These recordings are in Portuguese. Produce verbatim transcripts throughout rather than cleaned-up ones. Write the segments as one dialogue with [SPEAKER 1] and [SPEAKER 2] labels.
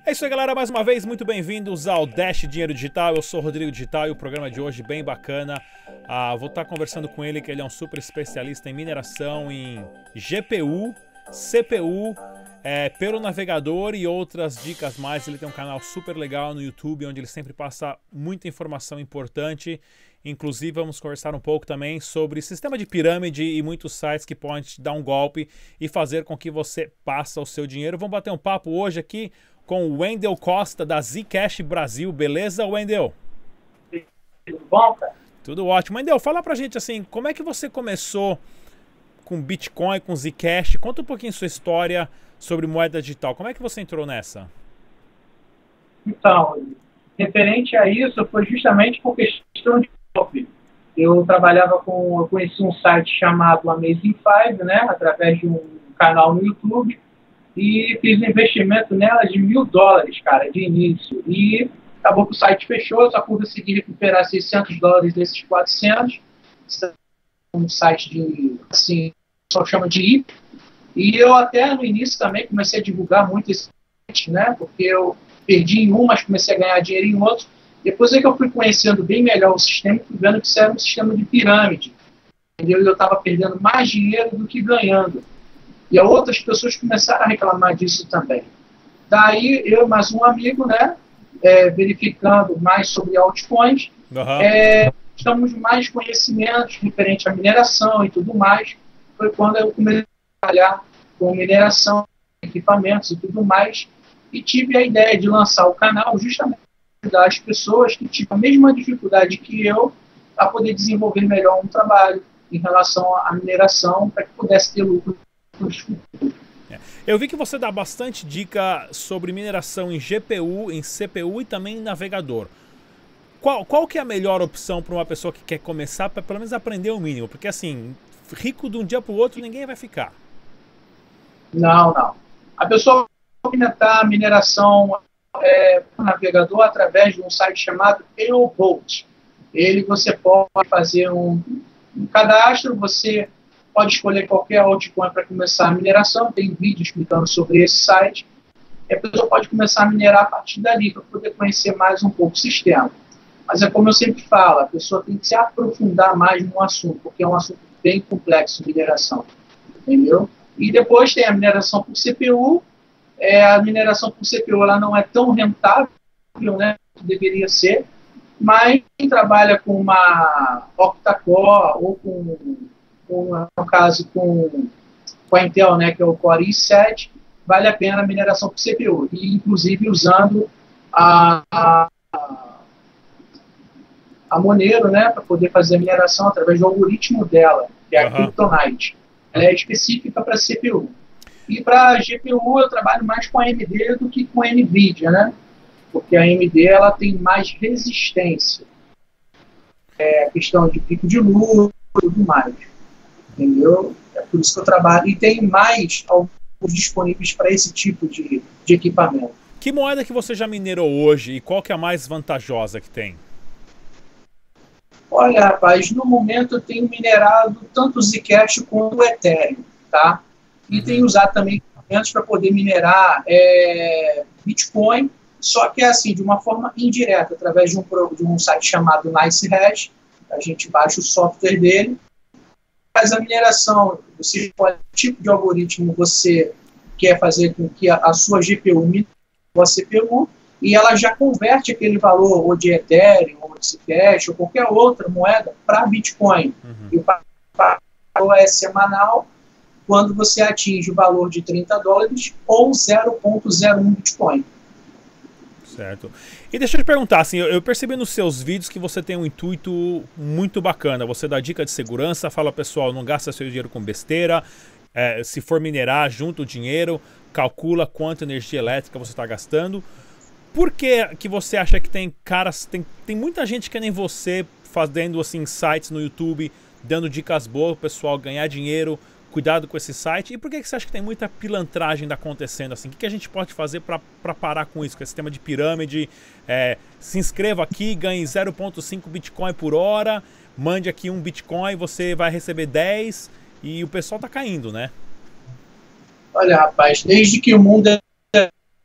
[SPEAKER 1] É isso aí, galera, mais uma vez, muito bem-vindos ao Dash Dinheiro Digital. Eu sou o Rodrigo Digital e o programa de hoje bem bacana. Ah, vou estar conversando com ele, que ele é um super especialista em mineração, em G P U, C P U, é, pelo navegador e outras dicas mais. Ele tem um canal super legal no YouTube, onde ele sempre passa muita informação importante. Inclusive, vamos conversar um pouco também sobre sistema de pirâmide e muitos sites que podem te dar um golpe e fazer com que você passe o seu dinheiro. Vamos bater um papo hoje aqui com o Wendel Costa, da Zcash Brasil. Beleza, Wendel?
[SPEAKER 2] Tudo bom, cara?
[SPEAKER 1] Tudo ótimo. Wendel, fala pra gente assim, como é que você começou com Bitcoin, com Zcash? Conta um pouquinho sua história sobre moeda digital. Como é que você entrou nessa?
[SPEAKER 2] Então, referente a isso, foi justamente por questão de golpe. Eu trabalhava com, eu conheci um site chamado Amazing Five, né, através de um canal no YouTube, e fiz um investimento nela de mil dólares, cara, de início. E acabou que o site fechou, eu só consegui recuperar seiscentos dólares desses quatrocentos. Um site de, assim, só chama de I P. E eu até no início também comecei a divulgar muito esse site, né, porque eu perdi em um, mas comecei a ganhar dinheiro em outro. Depois é que eu fui conhecendo bem melhor o sistema, fui vendo que isso era um sistema de pirâmide. Entendeu? E eu estava perdendo mais dinheiro do que ganhando. E outras pessoas começaram a reclamar disso também. Daí, eu e mais um amigo, né, é, verificando mais sobre altcoins,
[SPEAKER 1] Uhum.
[SPEAKER 2] é, estamos mais conhecimentos referente à mineração e tudo mais. Foi quando eu comecei a trabalhar com mineração, equipamentos e tudo mais, e tive a ideia de lançar o canal justamente para ajudar as pessoas que tinham a mesma dificuldade que eu a poder desenvolver melhor um trabalho em relação à mineração, para que pudesse ter lucro.
[SPEAKER 1] Eu vi que você dá bastante dica sobre mineração em G P U, em C P U e também em navegador. Qual, qual que é a melhor opção para uma pessoa que quer começar, para pelo menos aprender o mínimo? Porque assim, rico de um dia para o outro ninguém vai ficar.
[SPEAKER 2] Não, não. A pessoa pode aumentar a mineração é, no navegador através de um site chamado Aerobolt. Ele você pode fazer um, um cadastro, você pode escolher qualquer altcoin para começar a mineração, tem vídeo explicando sobre esse site, e a pessoa pode começar a minerar a partir dali, para poder conhecer mais um pouco o sistema. Mas é como eu sempre falo, a pessoa tem que se aprofundar mais no assunto, porque é um assunto bem complexo, mineração, entendeu? E depois tem a mineração por C P U, é, a mineração por C P U ela não é tão rentável, né, que deveria ser, mas quem trabalha com uma octa-core ou com no caso com, com a Intel, né, que é o Core i sete, vale a pena a mineração por C P U, e inclusive usando a, a, a Monero, né, para poder fazer a mineração através do algoritmo dela, que é a
[SPEAKER 1] Uhum.
[SPEAKER 2] Kryptonite. Ela é específica para C P U. E para G P U eu trabalho mais com a A M D do que com a NVIDIA, né, porque a A M D ela tem mais resistência. É questão de pico de luz e tudo mais. Entendeu? É por isso que eu trabalho. E tem mais alguns disponíveis para esse tipo de, de equipamento.
[SPEAKER 1] Que moeda que você já minerou hoje e qual que é a mais vantajosa que tem?
[SPEAKER 2] Olha, rapaz, no momento eu tenho minerado tanto o Zcash quanto o Ethereum, tá? E uhum. tenho usado também equipamentos para poder minerar é, Bitcoin, só que é assim, de uma forma indireta, através de um, de um site chamado NiceHash. A gente baixa o software dele, faz a mineração, você escolhe o tipo de algoritmo você quer fazer com que a, a sua G P U minere a C P U, e ela já converte aquele valor ou de Ethereum, ou de Zcash, ou qualquer outra moeda para Bitcoin. Uhum. E o valor é semanal, quando você atinge o valor de trinta dólares ou zero vírgula zero um Bitcoin.
[SPEAKER 1] Certo. E deixa eu te perguntar, assim, eu percebi nos seus vídeos que você tem um intuito muito bacana. Você dá dica de segurança, fala, pessoal, não gasta seu dinheiro com besteira. É, se for minerar, junta o dinheiro, calcula quanta energia elétrica você está gastando. Por que que você acha que tem caras, tem, tem muita gente que nem você fazendo assim sites no YouTube, dando dicas boas para o pessoal ganhar dinheiro? Cuidado com esse site. E por que você acha que tem muita pilantragem acontecendo assim? O que a gente pode fazer para parar com isso? Com esse sistema de pirâmide? É, se inscreva aqui, ganhe zero vírgula cinco Bitcoin por hora, mande aqui um Bitcoin, você vai receber dez, e o pessoal tá caindo, né?
[SPEAKER 2] Olha, rapaz, desde que o mundo é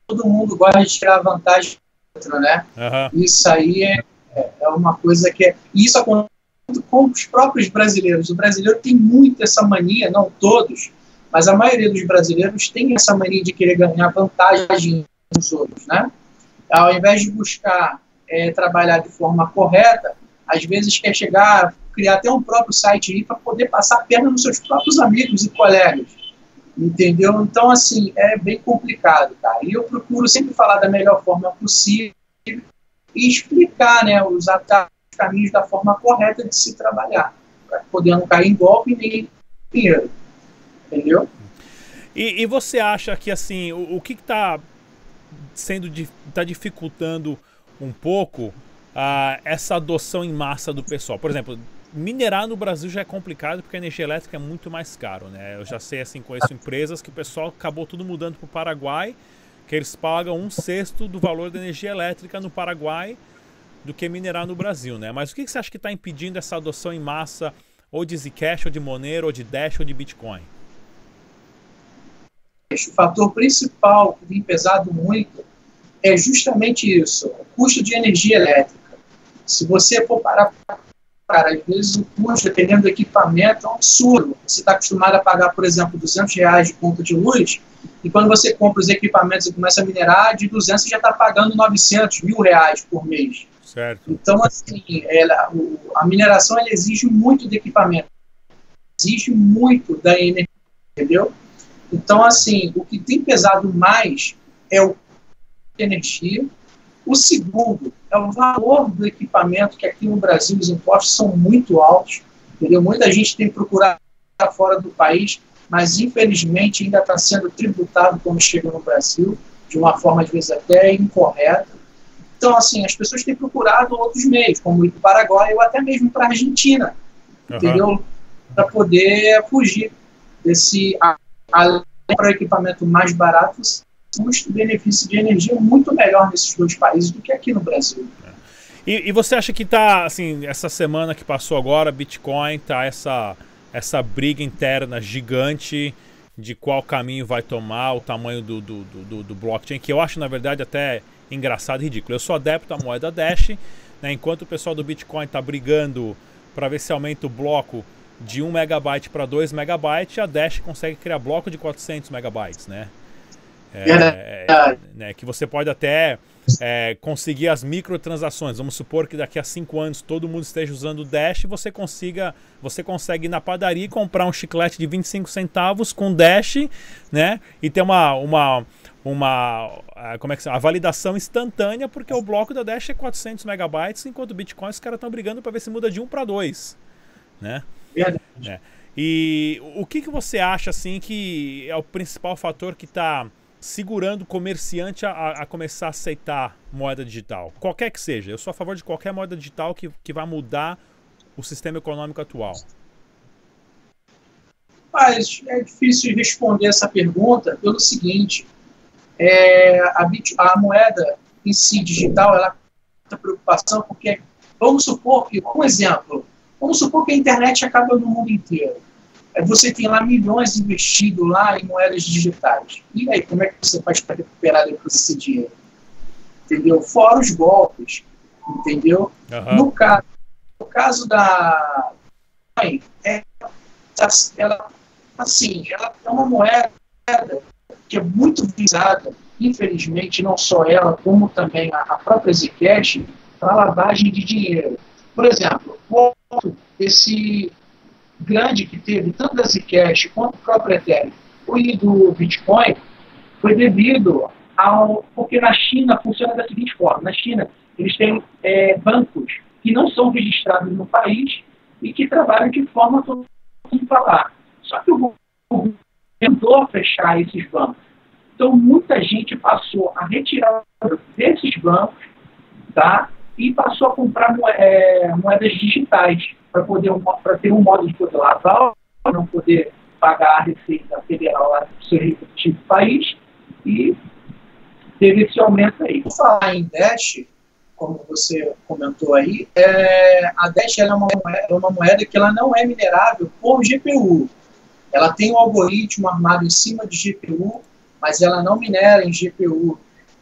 [SPEAKER 2] todo mundo gosta de tirar vantagem do outro, né? Uhum. Isso aí é, é uma coisa que é... Isso acontece com os próprios brasileiros. O brasileiro tem muito essa mania, não todos, mas a maioria dos brasileiros tem essa mania de querer ganhar vantagem dos outros, né? Ao invés de buscar é, trabalhar de forma correta, às vezes quer chegar, criar até um próprio site aí para poder passar a perna nos seus próprios amigos e colegas, entendeu? Então, assim, é bem complicado, cara. E eu procuro sempre falar da melhor forma possível e explicar, né, os caminhos da forma correta de se trabalhar, para poder não cair em golpe nem dinheiro, entendeu?
[SPEAKER 1] E, e você acha que, assim, o, o que está sendo, está dificultando um pouco uh, essa adoção em massa do pessoal? Por exemplo, minerar no Brasil já é complicado porque a energia elétrica é muito mais caro, né? Eu já sei, assim, conheço empresas que o pessoal acabou tudo mudando para o Paraguai, que eles pagam um sexto do valor da energia elétrica no Paraguai do que minerar no Brasil, né? Mas o que você acha que está impedindo essa adoção em massa ou de Zcash, ou de Monero, ou de Dash, ou de Bitcoin?
[SPEAKER 2] O fator principal que tem pesado muito é justamente isso, o custo de energia elétrica. Se você for parar, cara, às vezes o custo, dependendo do equipamento, é um absurdo. Você está acostumado a pagar, por exemplo, duzentos reais de conta de luz, e quando você compra os equipamentos e começa a minerar, de duzentos você já está pagando novecentos, mil reais por mês.
[SPEAKER 1] Certo.
[SPEAKER 2] Então, assim, ela, a mineração ela exige muito do equipamento, exige muito da energia, entendeu? Então, assim, o que tem pesado mais é o de energia. O segundo é o valor do equipamento, que aqui no Brasil os impostos são muito altos, entendeu? Muita gente tem procurado fora do país, mas infelizmente ainda está sendo tributado quando chega no Brasil, de uma forma às vezes até incorreta. Então, assim, as pessoas têm procurado outros meios, como ir para o Paraguai ou até mesmo para a Argentina, uhum. entendeu? Para poder fugir desse... Além para o equipamento mais barato, o custo-benefício de energia é muito melhor nesses dois países do que aqui no Brasil.
[SPEAKER 1] E, e você acha que tá, assim, essa semana que passou agora, Bitcoin, tá essa, essa briga interna gigante de qual caminho vai tomar, o tamanho do, do, do, do blockchain, que eu acho, na verdade, até engraçado e ridículo. Eu sou adepto à moeda Dash, né, enquanto o pessoal do Bitcoin está brigando para ver se aumenta o bloco de um megabyte para dois megabytes, a Dash consegue criar bloco de quatrocentos megabytes, né? É, é, né, que você pode até é, conseguir as microtransações. Vamos supor que daqui a cinco anos todo mundo esteja usando o Dash, você consiga, você consegue ir na padaria e comprar um chiclete de vinte e cinco centavos com Dash, né? E ter uma, uma, uma como é que se chama? A validação instantânea, porque o bloco da Dash é quatrocentos megabytes, enquanto o Bitcoin os caras estão brigando para ver se muda de um para dois, né? É. E o que, que você acha, assim, que é o principal fator que está segurando o comerciante a, a começar a aceitar moeda digital? Qualquer que seja. Eu sou a favor de qualquer moeda digital que, que vai mudar o sistema econômico atual.
[SPEAKER 2] Mas é difícil responder essa pergunta pelo seguinte. É, a, bit, a moeda em si digital, ela tem preocupação porque, vamos supor que, um exemplo, vamos supor que a internet acaba no mundo inteiro. Você tem lá milhões investidos lá em moedas digitais. E aí, como é que você faz para recuperar depois esse dinheiro? Entendeu? Fora os golpes, entendeu? Uhum. No, caso, no caso da... É, ela, assim, ela é uma moeda que é muito visada, infelizmente, não só ela, como também a, a própria Zcash, para lavagem de dinheiro. Por exemplo, esse grande que teve, tanto da Zcash quanto do próprio Ethereum e do Bitcoin, foi devido ao... Porque na China funciona da seguinte forma. Na China, eles têm é, bancos que não são registrados no país e que trabalham de forma todo mundo falar. Só que o governo tentou fechar esses bancos. Então, muita gente passou a retirar desses bancos, tá? E passou a comprar é, moedas digitais para poder para ter um modo de poder lavar, para não poder pagar a Receita Federal lá do seu respectivo país, e teve esse aumento aí. Por falar em Dash, como você comentou aí, é, a Dash ela é, uma moeda, é uma moeda que ela não é minerável por G P U. Ela tem um algoritmo armado em cima de G P U, mas ela não minera em G P U.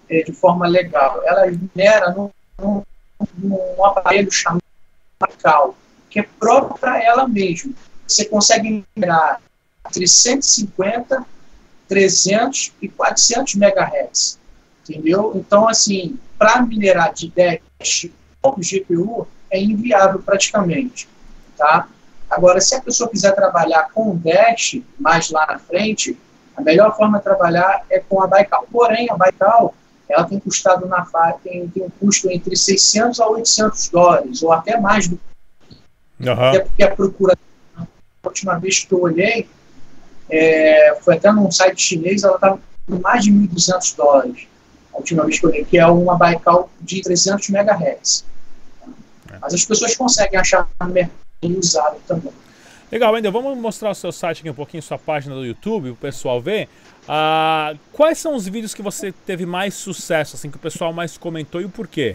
[SPEAKER 2] é, de forma legal. Ela minera num, num, num aparelho chamado Baikal, que é próprio para ela mesma. Você consegue minerar entre cento e cinquenta, trezentos e quatrocentos megahertz, entendeu? Então, assim, para minerar de Dash ou G P U é inviável praticamente, tá? Agora, se a pessoa quiser trabalhar com o Dash mais lá na frente, a melhor forma de trabalhar é com a Baikal. Porém, a Baikal, ela tem custado na faixa, tem, tem um custo entre seiscentos a oitocentos dólares, ou até mais do que,
[SPEAKER 1] uhum.
[SPEAKER 2] Até porque a procura, a última vez que eu olhei, é, foi até num site chinês, ela estava com mais de mil e duzentos dólares, a última vez que eu olhei, que é uma Baikal de trezentos megahertz. É. Mas as pessoas conseguem achar no mercado usado também.
[SPEAKER 1] Legal, Wendel, vamos mostrar o seu site aqui um pouquinho, sua página do YouTube, o pessoal ver. Ah, quais são os vídeos que você teve mais sucesso, assim, que o pessoal mais comentou e o porquê?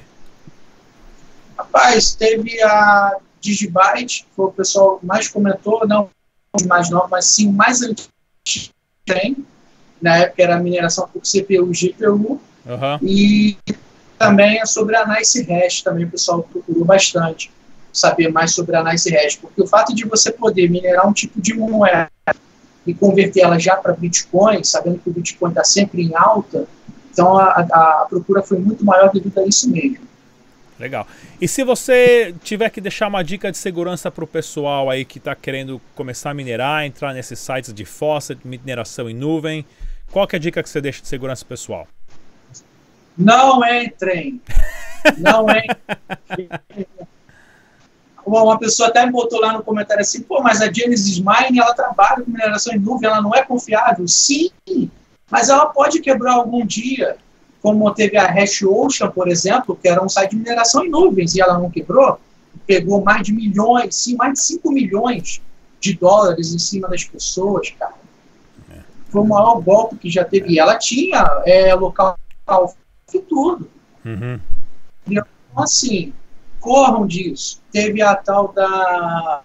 [SPEAKER 2] Rapaz, teve a Digibyte, que foi o pessoal mais comentou, não os mais novos, mas sim mais antigo tem. Na época era a mineração por C P U e G P U.
[SPEAKER 1] Uhum.
[SPEAKER 2] E também é sobre a Nice Hash, também o pessoal procurou bastante saber mais sobre a Nice Hash, porque o fato de você poder minerar um tipo de moeda e converter ela já para Bitcoin, sabendo que o Bitcoin está sempre em alta, então a, a, a procura foi muito maior devido a isso mesmo.
[SPEAKER 1] Legal. E se você tiver que deixar uma dica de segurança para o pessoal aí que está querendo começar a minerar, entrar nesses sites de faucet, mineração em nuvem, qual que é a dica que você deixa de segurança pessoal?
[SPEAKER 2] Não entrem. Não entrem. Uma pessoa até me botou lá no comentário assim, pô, mas a Genesis Mine, ela trabalha com mineração em nuvem, ela não é confiável? Sim, mas ela pode quebrar algum dia, como teve a HashOcean, por exemplo, que era um site de mineração em nuvens, e ela não quebrou, pegou mais de milhões, sim, mais de cinco milhões de dólares em cima das pessoas, cara. Foi o maior golpe que já teve. E ela tinha é, local e tudo.
[SPEAKER 1] Uhum.
[SPEAKER 2] Então, assim, corram disso. Teve a tal da...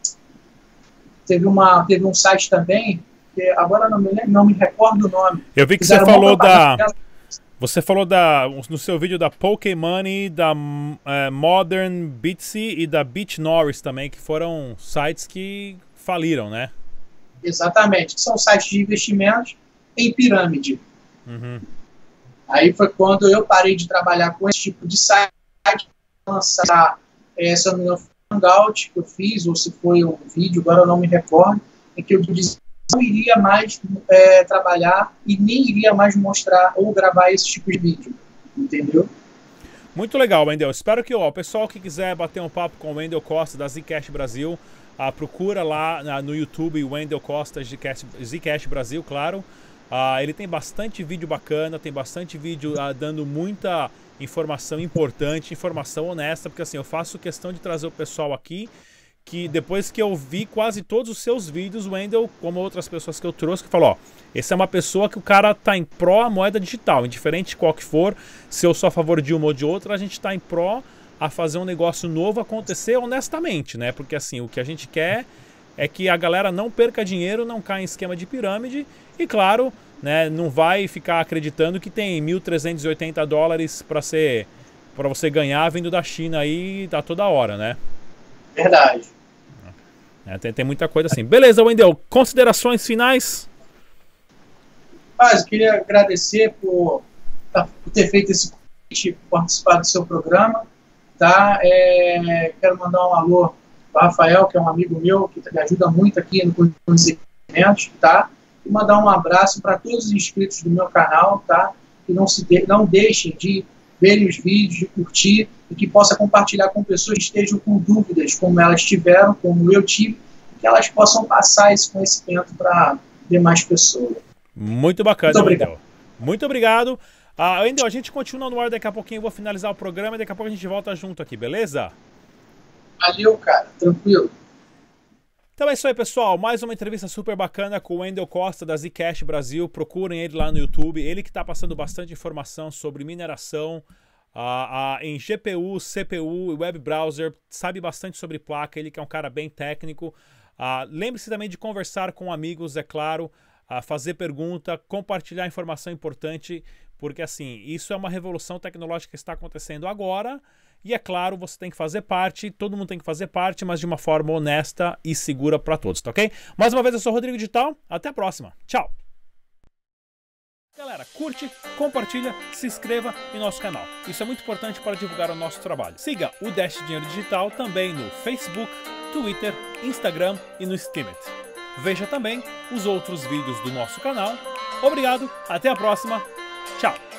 [SPEAKER 2] Teve, uma, teve um site também, que agora não me, não me recordo o nome.
[SPEAKER 1] Eu vi que você falou da... Você falou da, no seu vídeo da Pokémoney, da uh, Modern Bitsy e da BitNorris também, que foram sites que faliram, né?
[SPEAKER 2] Exatamente, que são sites de investimentos em pirâmide.
[SPEAKER 1] Uhum.
[SPEAKER 2] Aí foi quando eu parei de trabalhar com esse tipo de site, lançar, é, se eu não me engano, um hangout que eu fiz, ou se foi um vídeo, agora eu não me recordo, em que eu disse que não iria mais é, trabalhar e nem iria mais mostrar ou gravar esse tipo de vídeo, entendeu?
[SPEAKER 1] Muito legal, Wendel. Espero que ó, o pessoal que quiser bater um papo com o Wendel Costa da Zcash Brasil, uh, procura lá uh, no YouTube o Wendel Costa Zcash, Zcash Brasil, claro. Uh, ele tem bastante vídeo bacana, tem bastante vídeo uh, dando muita informação importante, informação honesta, porque assim, eu faço questão de trazer o pessoal aqui, que depois que eu vi quase todos os seus vídeos, o Wendel, como outras pessoas que eu trouxe, que falou, ó, esse é uma pessoa que o cara tá em pró a moeda digital, indiferente de qual que for, se eu sou a favor de uma ou de outra, a gente tá em pró a fazer um negócio novo acontecer honestamente, né? Porque assim, o que a gente quer é que a galera não perca dinheiro, não caia em esquema de pirâmide e, claro, né, não vai ficar acreditando que tem mil trezentos e oitenta dólares para ser, para você ganhar vindo da China aí a toda hora, né?
[SPEAKER 2] Verdade.
[SPEAKER 1] É, tem, tem muita coisa assim. Beleza, Wendel, considerações finais?
[SPEAKER 2] Mas eu queria agradecer por, tá, por ter feito esse convite, por participar do seu programa. Tá? É, quero mandar um alô para o Rafael, que é um amigo meu, que me ajuda muito aqui no conhecimento, tá? E mandar um abraço para todos os inscritos do meu canal, tá? Que não, se de, não deixem de verem os vídeos, de curtir, e que possa compartilhar com pessoas que estejam com dúvidas, como elas tiveram, como eu tive, que elas possam passar esse conhecimento para demais pessoas.
[SPEAKER 1] Muito bacana,
[SPEAKER 2] Muito obrigado.
[SPEAKER 1] Wendel. Muito obrigado. Ah, Wendel, a gente continua no ar daqui a pouquinho, eu vou finalizar o programa e daqui a pouco a gente volta junto aqui, beleza?
[SPEAKER 2] Valeu, cara. Tranquilo.
[SPEAKER 1] Então é isso aí, pessoal. Mais uma entrevista super bacana com o Wendel Costa da Zcash Brasil. Procurem ele lá no YouTube. Ele que está passando bastante informação sobre mineração uh, uh, em G P U, C P U e web browser. Sabe bastante sobre placa. Ele que é um cara bem técnico. Uh, Lembre-se também de conversar com amigos, é claro. Uh, fazer pergunta, compartilhar informação importante. Porque assim, isso é uma revolução tecnológica que está acontecendo agora. E é claro, você tem que fazer parte, todo mundo tem que fazer parte, mas de uma forma honesta e segura para todos, tá ok? Mais uma vez, eu sou o Rodrigo Digital, até a próxima. Tchau! Galera, curte, compartilha, se inscreva em nosso canal. Isso é muito importante para divulgar o nosso trabalho. Siga o Dash Dinheiro Digital também no Facebook, Twitter, Instagram e no Steemit. Veja também os outros vídeos do nosso canal. Obrigado, até a próxima, tchau!